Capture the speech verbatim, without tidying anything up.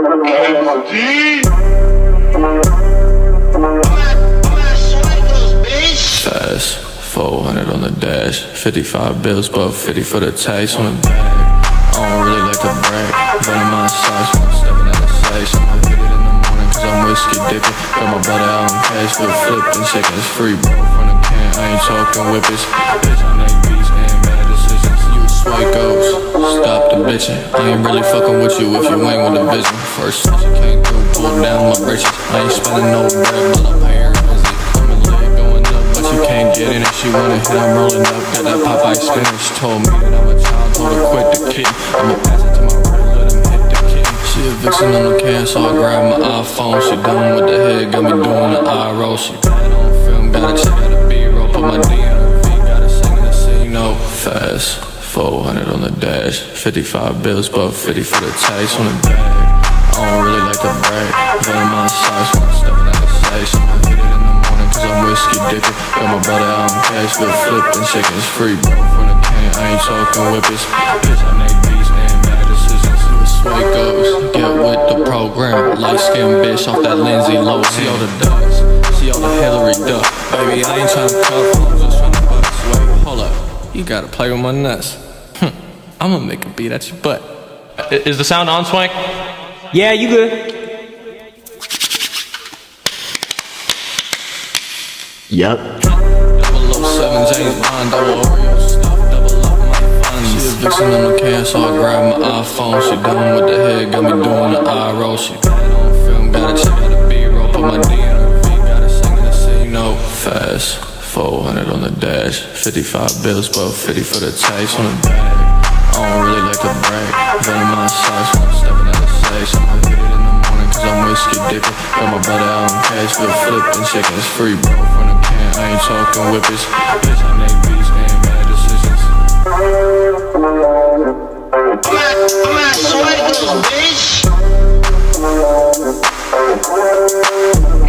Fast, four hundred on the dash, fifty-five bills, but fifty for the taste on the bag. I don't really like to brag, but in my size when I'm stepping out of sight. I'ma hit it in the morning cause I'm whiskey dipping. Got my brother out in cash, flip flipping, shaking his free bro from the can. I ain't talking whippets, bitch, I make beats and bad decisions. You a sway ghost, stop the bitching. I ain't really fucking with you if you ain't with the vision. First touch you came through, pull down my britches. I ain't spending no bread, but I'm paying visit. I'm a leg going up, but you can't get in. If she wanna hit, I'm rolling up. Got that Popeye spinach. Told me that I'm a child, told her quit the kid. I'ma pass it to my right, let him hit the kid. She a vixen on the can, so I grab my iPhone. She done with the head, got me doing the eye roll. She bad on film, gotta check out the B-roll. Put my D on her feet, gotta sing in the C note. Fast, four hundred on the dash, fifty-five bills, but fifty for the taste on the bag. I don't really like to brag, but in my size when I'm stepping out of sight. I'ma hit it in the morning cause I'm whiskey dipping. Got my brother out in cash, flip flipping, shaking his free bro from the can. I ain't talking whippets, bitch, I make beats and bad decisions. You a sway ghost, get with the program. Light skin bitch off that Lindsay Lohan. See all the ducks, see all the Hillary Duck. Baby, I ain't tryna cuff, I'm just tryna bust. Wait, hold up, you gotta play with my nuts. Hm, I'ma make a beat at your butt. Is the sound on, Swank? Yeah, you good. Yep. double oh seven James Bond, double Oreo stuff, double up my funds. She a vixen on the can, so I grab my iPhone. She done with the head, got me doing the eye roll. She bad on film, gotta check out the B-roll. Put my D on her feet, gotta sing in the C note. Fast, four hundred on the dash, fifty-five bills, but fifty for the taste on the bag. I don't really like to brag, but in my size when I'm stepping out of sight. I'ma hit it in the morning cause I'm whiskey dipping. Got my brother out in cash, flip flipping, shaking his free bro from the can. I ain't talking whippets, bitch, I make beats and bad decisions. I'm at, I'm at Swagos, bitch.